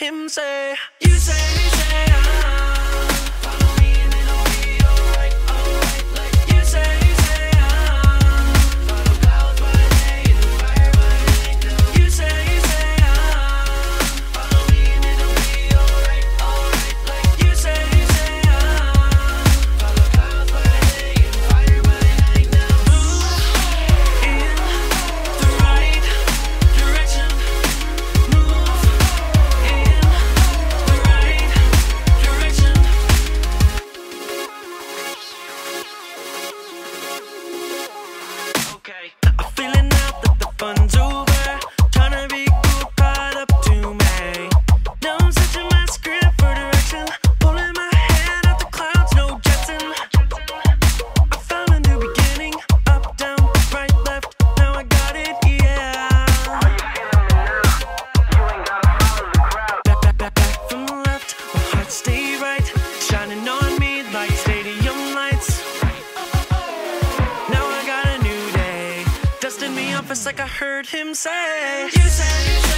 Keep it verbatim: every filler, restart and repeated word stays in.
him say, you say, you say, ah, follow me and it'll be alright, alright. Like you say, you say, ah, follow clouds by day and fire by night. You say, you say, ah, follow me and it'll be alright, alright. Like you say, you say, ah, follow clouds by day and fire by night. Now move in the right direction. Move in the right direction. Okay, I'm feeling out that the fun's over. Trying to be cool, caught up to me. Now I'm searching my script for direction. Pulling my head out the clouds, no Jetson. I found a new beginning. Up, down, right, left. Now I got it, yeah. Are you feeling me now? You ain't gotta follow the crowd. Back, back, back, back from the left. My heart stay right. Shining on me like stadium lights. Now I got a new day. Dusting me off, it's like I heard him say, you say, you say.